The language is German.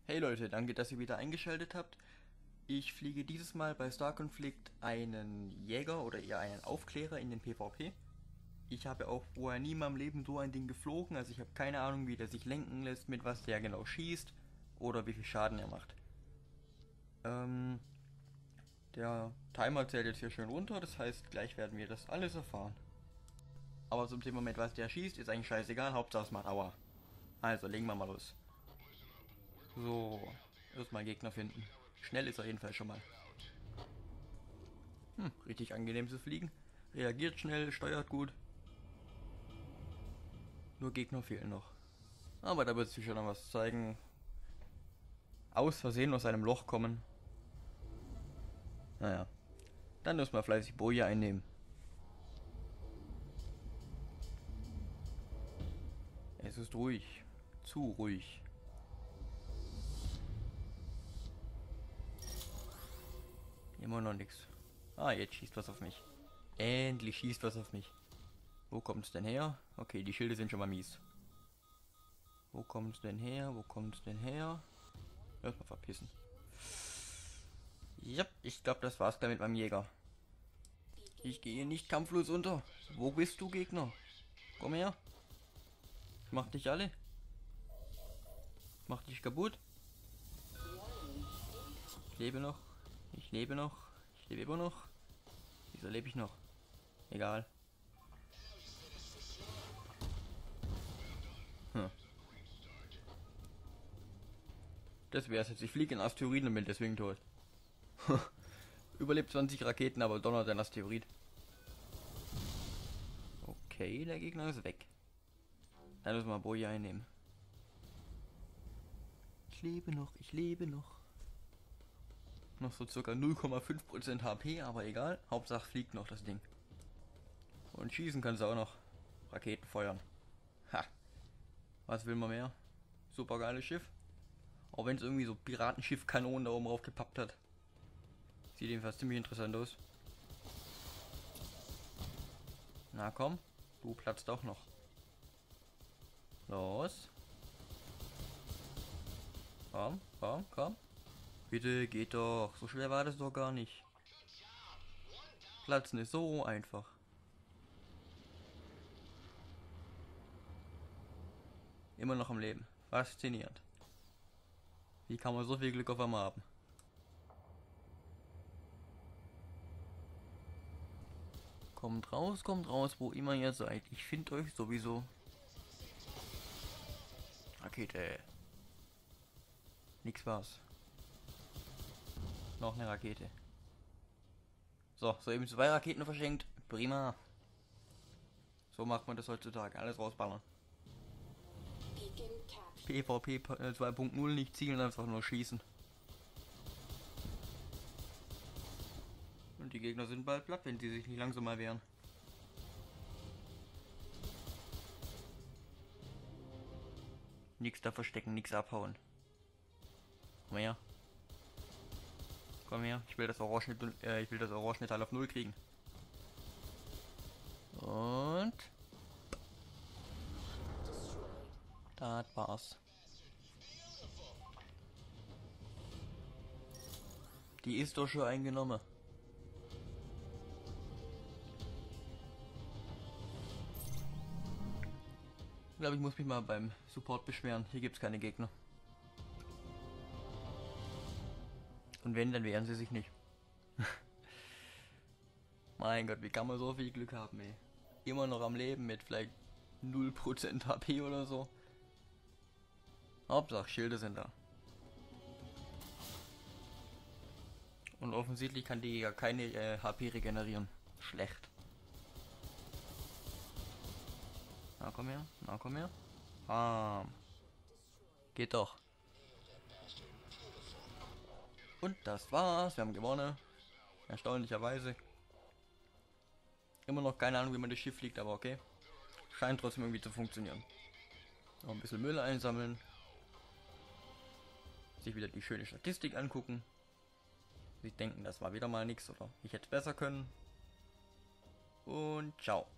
Hey Leute, danke, dass ihr wieder eingeschaltet habt. Ich fliege dieses Mal bei Star Conflict einen Jäger oder eher einen Aufklärer in den PvP. Ich habe auch vorher nie in meinem Leben so ein Ding geflogen, also ich habe keine Ahnung, wie der sich lenken lässt, mit was der genau schießt oder wie viel Schaden er macht. Ähm, Der Timer zählt jetzt hier schön runter, das heißt, gleich werden wir das alles erfahren. Aber zum Thema, mit was der schießt, ist eigentlich scheißegal, Hauptsache es macht Aua. Also, legen wir mal los. So, erstmal Gegner finden. Schnell ist er jedenfalls schon mal. Richtig angenehm zu fliegen. Reagiert schnell, steuert gut. Nur Gegner fehlen noch. Aber da wird sich schon noch was zeigen. Aus Versehen aus einem Loch kommen. Naja. Dann müssen wir fleißig Boje einnehmen. Es ist ruhig. Zu ruhig. Immer noch nichts. Ah, jetzt schießt was auf mich. Endlich schießt was auf mich. Wo kommt es denn her? Okay, die Schilde sind schon mal mies. Wo kommt es denn her? Wo kommt es denn her? Erstmal verpissen. Ja, ich glaube, das war's dann mit meinem Jäger. Ich gehe nicht kampflos unter. Wo bist du, Gegner? Komm her. Ich mach dich alle. Ich mach dich kaputt. Ich lebe noch. Ich lebe noch. Ich lebe immer noch. Wieso lebe ich noch? Egal. Hm. Das wär's jetzt. Ich fliege in Asteroiden und bin deswegen tot. Überlebt 20 Raketen, aber donnert ein Asteroid. Okay, der Gegner ist weg. Dann müssen wir Boje einnehmen. Ich lebe noch, ich lebe noch. Noch so circa 0,5% HP, aber egal. Hauptsache fliegt noch das Ding. Und schießen kann es auch noch. Raketen feuern. Ha. Was will man mehr? Super geiles Schiff. Auch wenn es irgendwie so Piratenschiff-Kanonen da oben drauf gepappt hat. Sieht jedenfalls ziemlich interessant aus. Na komm, du platzt auch noch. Los. Komm, komm, komm. Bitte, geht doch. So schwer war das doch gar nicht. Platzen ist so einfach. Immer noch am Leben. Faszinierend. Wie kann man so viel Glück auf einmal haben? kommt raus, wo immer ihr seid. Ich finde euch sowieso. Rakete. Nix war's. Noch eine Rakete. So, soeben 2 Raketen verschenkt. Prima. So macht man das heutzutage. Alles rausballern. PvP 2.0 nicht zielen, einfach nur schießen. Und die Gegner sind bald platt, wenn sie sich nicht langsam mal wehren. Nix da verstecken, nix abhauen. Komm her. Komm her, ich will das Orangenmetall auf 0 kriegen. Und das war's. Die ist doch schon eingenommen. Ich glaube, ich muss mich mal beim Support beschweren. Hier gibt's keine Gegner. Und wenn, dann wehren sie sich nicht. Mein Gott, wie kann man so viel Glück haben, ey. Immer noch am Leben mit vielleicht 0% HP oder so. Hauptsache Schilde sind da. Und offensichtlich kann die ja keine HP regenerieren. Schlecht. Na komm her, na komm her. Geht doch. Und das war's, wir haben gewonnen. Erstaunlicherweise. Immer noch keine Ahnung, wie man das Schiff fliegt, aber okay. Scheint trotzdem irgendwie zu funktionieren. Noch ein bisschen Müll einsammeln. Sich wieder die schöne Statistik angucken. Sie denken, das war wieder mal nichts oder ich hätte besser können. Und ciao.